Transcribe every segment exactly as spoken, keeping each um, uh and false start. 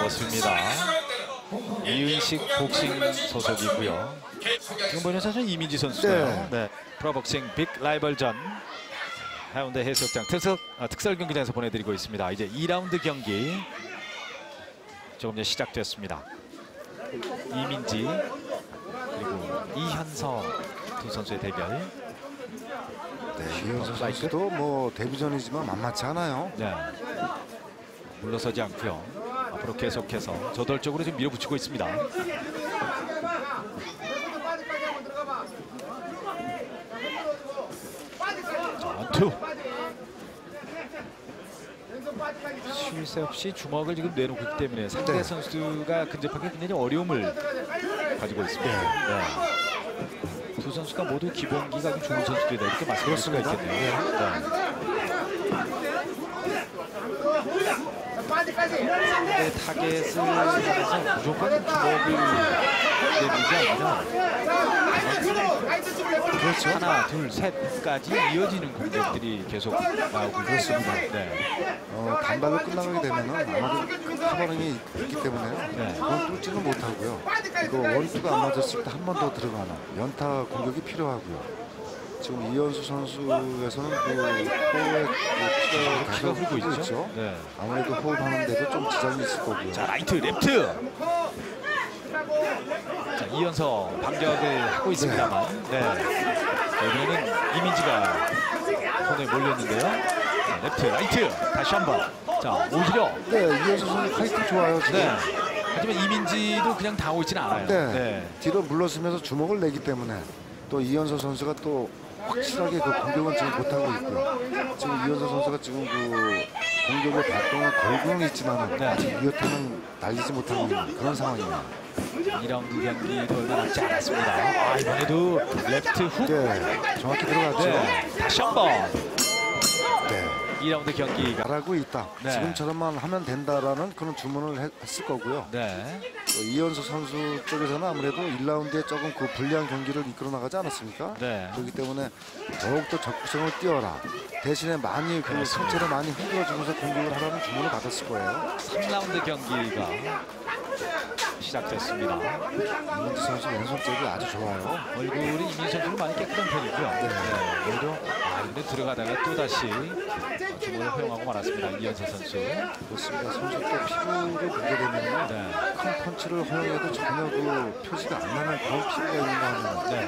모습입니다. 이윤식 복싱 소속이고요. 지금 보이는 선수는 이민지 선수예요. 네. 네. 프로복싱 빅 라이벌전 해운대 해수욕장 특설, 아, 특설 경기장에서 보내드리고 있습니다. 이제 이 라운드 경기 조금 전 시작됐습니다. 이민지 그리고 이현서 두 선수의 대결. 네, 이현서 선수도 뭐 데뷔전이지만 만만치 않아요. 네. 물러서지 않고요. 앞으로 계속해서 저돌적으로 좀 밀어붙이고 있습니다. 자, 원투. 쉴 새 없이 주먹을 지금 내놓고 있기 때문에 상대 네. 선수가 근접하기 굉장히 어려움을 가지고 있습니다. 네. 두 선수가 모두 기본기가 좀 좋은 선수들이다 이렇게 말씀드릴 수가 있겠네요. 네. 네. 타겟을 하면서 무조건 주먹을 내밀지 아니라 그렇죠. 하나, 둘, 셋까지 이어지는 공격들이 계속 나오고 그렇습니다. 네. 어, 단발로 끝나게 되면은 아마도 카버링이 있기 때문에요. 네. 그건 뚫지는 못하고요. 그 원투가 안 맞았을 때 한 번 더 들어가는 연타 공격이 필요하고요. 지금 이현수 선수에서는 그 호흡에 그 피가 흐르고 있죠. 있죠. 네. 아무래도 호흡하는데도 좀 지장이 있을 거고요. 자, 라이트, 랩트. 자, 이현서 반격을 하고 있습니다만, 네. 네. 이번에는 이민지가 손에 몰렸는데요. 자, 랩트, 라이트, 다시 한번. 자, 오히려. 네, 이현수 선수 파이팅 좋아요 지금. 네. 하지만 이민지도 그냥 당하고 있지는 않아요. 네. 네. 뒤로 물러서면서 주먹을 내기 때문에 또 이현서 선수가 또 확실하게 그 공격은 지금 못하고 있고요. 지금 이현서 선수가 지금 그 공격의 발동은 걸고는 있지만 네. 아직 이어템은 날리지 못하는 그런 상황입니다. 이 라운드 경기도 얼마 남지 않았습니다. 아, 이번에도 레프트 훅. 네, 정확히 들어갔죠. 네. 다시 한번. 네. 이 라운드 경기가 잘하고 있다. 네. 지금처럼만 하면 된다라는 그런 주문을 했, 했을 거고요. 네. 이현수 선수 쪽에서는 아무래도 일 라운드에 조금 그 불리한 경기를 이끌어 나가지 않았습니까? 네. 그렇기 때문에 더욱더 적극성을 띄워라. 대신에 많이 그 상체를 많이 흔들어주면서 공격을 하라는 주문을 받았을 거예요. 삼 라운드 경기가 시작됐습니다. 이민지 선수 왼손잽이 아주 좋아요. 얼굴이 이민지 선수는 많이 깨끗한 편이고요. 네. 네. 오히려 아, 근데 들어가다가 또 다시 주먹을 허용하고 말았습니다. 이현서 선수. 그렇습니다. 선수 또 피부를 보게 되면 네. 큰 펀치를 허용해도 전혀 그 표시가 안 나는 그런 피부가 있는가 하면 네.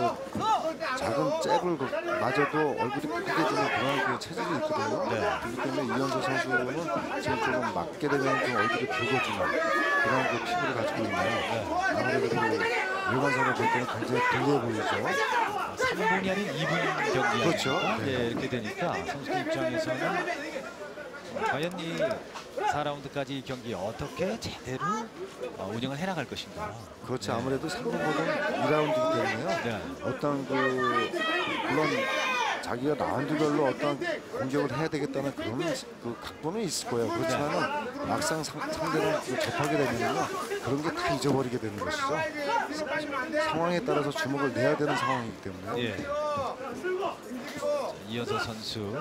그 작은 잽을 그 마저도 얼굴이 크게 되는 그런 그 체질이 있거든요. 네. 그렇기 때문에 이현서 선수는 지금 조금 맞게 되면 좀 얼굴이 붉어지는 그런 그 피부를 가지고 있네요. 네. 아무래도 그 일반선을 볼 때는 굉장히 불리해 보이죠. 삼 분이 아닌 이 분 경기. 그렇죠. 네. 이렇게 되니까 선수 입장에서는 과연 이 사 라운드까지 경기 어떻게 제대로 운영을 해나갈 것인가. 그렇죠. 네. 아무래도 삼 분보다는 이 라운드이기 때문에요. 네. 어떤 그 물론 자기가 라운드별로 어떤 공격을 해야 되겠다는 그런 그 각본은 있을 거예요. 그렇지만은 막상 상, 상대를 그 접하게 되면요 그런 게 다 잊어버리게 되는 것이죠. 상황에 따라서 주먹을 내야 되는 상황이기 때문에. 예. 자, 이현서 선수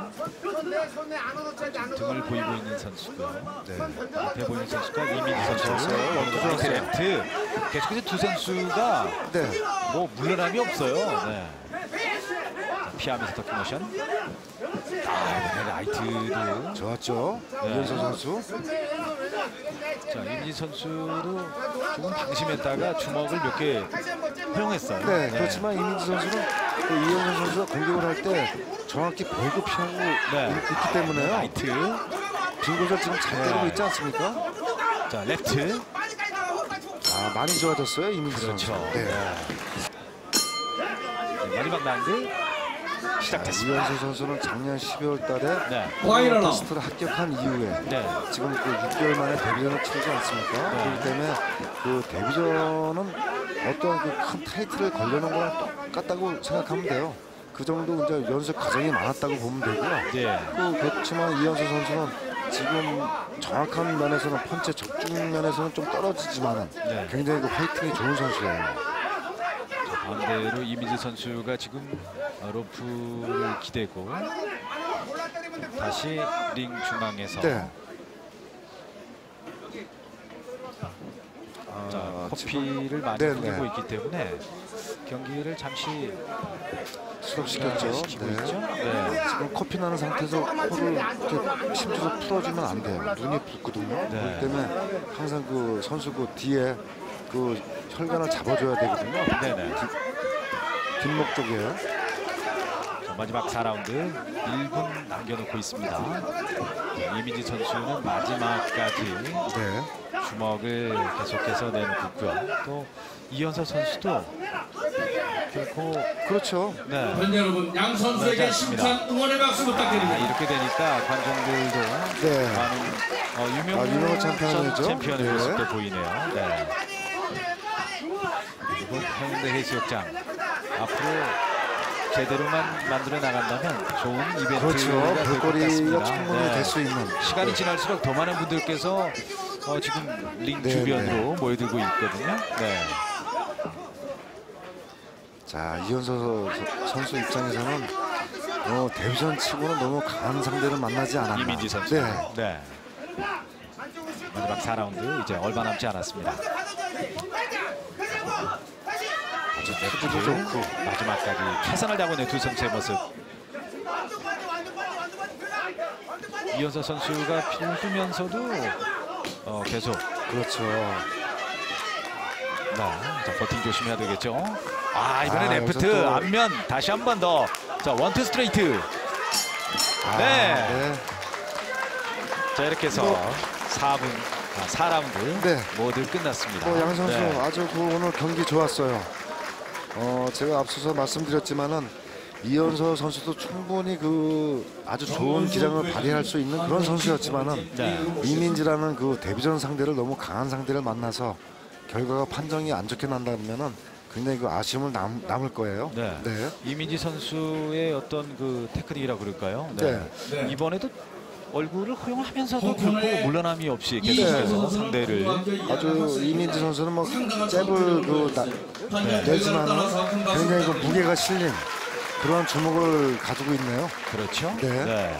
등을 보이고 있는 선수고요. 네. 앞에 보이는 선수가 이민지 선수. 아, 원투 레프트. 계속해서 두 선수가 네. 뭐 물러남이 없어요. 네. 자, 피하면서 터킹 모션. 아, 이번에 라이트도 좋았죠. 네. 이현서 선수. 자, 이민지 선수도 조금 방심했다가 주먹을 몇 개 허용했어요. 네, 그렇지만 이민지 선수는 그 이현서 선수가 공격을 할 때 정확히 보고 피하고 네. 있기 때문에요. 라이트. 빈 곳을 지금 잘 때리고 네. 있지 않습니까? 자, 레프트. 아, 많이 좋아졌어요, 이민지 그렇죠. 선수. 네. 네, 마지막 라운드 시작됐습니다. 이현수 선수는 작년 십이월 달에 네. 테스트를 합격한 이후에 네. 지금 그 육 개월 만에 데뷔전을 치르지 않습니까? 네. 그렇기 때문에 그 데뷔전은 어떤 그 큰 타이틀을 걸려는 거랑 똑같다고 생각하면 돼요. 그 정도 이제 연습 과정이 많았다고 보면 되고요. 네. 그 그렇지만 이현수 선수는 지금 정확한 면에서는 펀치 적중 면에서는 좀 떨어지지만은 네. 굉장히 그 화이팅이 좋은 선수예요. 반대로 이민지 선수가 지금 로프를 기대고 다시 링 중앙에서 네. 자, 아, 커피를 많이 네, 흘리고 네. 있기 때문에 경기를 잠시 스톱시켰죠. 시키고 네. 있죠. 네. 지금 커피 나는 상태에서 코를 이렇게 힘줘서 풀어주면 안 돼요. 눈이 붓거든요. 네. 그렇기 때문에 항상 그 선수 그 뒤에 그 혈관을 잡아줘야 되거든요. 네네. 뒷, 뒷목 쪽에. 자, 마지막 사 라운드 일 분 남겨놓고 있습니다. 이민지 선수는 마지막까지 네. 주먹을 계속해서 내놓고 있고요. 또 이현서 선수도 결코 그렇죠. 네. 팬 여러분, 양 선수에게 심찬 응원의 박수 아, 부탁드립니다. 이렇게 되니까 관중들도 네. 많은 어, 유명 아, 유명한 챔피언이죠. 챔피언의 네. 모습도 보이네요. 네. 그리고 해운대 해수욕장 앞으로 제대로만 만들어 나간다면 좋은 이벤트가 그렇죠. 될 것 볼거리가 같습니다. 충분히 네. 될 수 있는. 시간이 네. 지날수록 더 많은 분들께서 어, 지금 링 네, 주변으로 모여들고 있거든요. 네. 자, 이현서 서- 선수 입장에서는 어, 데뷔전 치고는 너무 강한 상대를 만나지 않았나. 이민지 선수. 네. 네. 마지막 사 라운드 이제 얼마 남지 않았습니다. 아주 투지도 좋고. 마지막까지 최선을 다하고 있는 두 선수의 모습. 이현서 선수가 피를 흐면서도 어, 계속 그렇죠. 네, 자, 버팅 조심해야 되겠죠. 아, 이번에 아, 레프트 여기서 또- 앞면 다시 한 번 더. 자, 원투 스트레이트. 아, 네. 네. 자, 이렇게 해서 뭐- 사 분, 아, 사 라운드 네. 모두 끝났습니다. 뭐 양 선수 네. 아주 그 오늘 경기 좋았어요. 어, 제가 앞서서 말씀드렸지만은 이현서 선수도 충분히 그 아주 좋은 기량을 발휘할 수 있는 그런 선수였지만은 네. 이민지라는 그 데뷔전 상대를 너무 강한 상대를 만나서 결과가 판정이 안 좋게 난다면은 굉장히 그 아쉬움을 남, 남을 거예요. 네. 네. 이민지 선수의 어떤 그 테크닉이라 그럴까요? 네. 네. 이번에도 얼굴을 허용하면서도 홍콩의 결코 물러남이 없이 계속해서 네. 상대를 아주 이민지 선수는 뭐 잽을 그 나, 내지만은 굉장히 그 무게가 실린 그런 주먹을 가지고 있네요. 그렇죠. 네.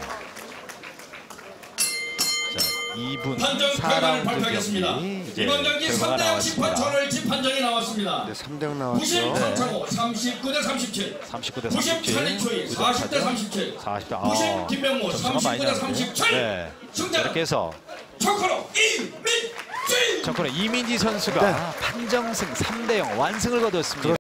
자, 이 분 판정 사 결과를 라운드 발표하겠습니다. 경기 이제 이번 경기 결과가 삼 대 영 심판 나왔습니다. 전월 심판정이 나왔습니다. 네, 삼 대 영 부심 나왔죠. 박창호 삼십구 대 삼십칠. 삼십구 대 부심 삼십칠. 차리초이 사십 대 삼십칠. 사십 대 부심 김명모 점수가 많이 삼십구 대 나는데요. 삼십칠. 네. 자, 승자 이렇게 해서 초코로 이민지. 정권의 이민지 선수가 네. 판정승 삼 대 영 완승을 거뒀습니다.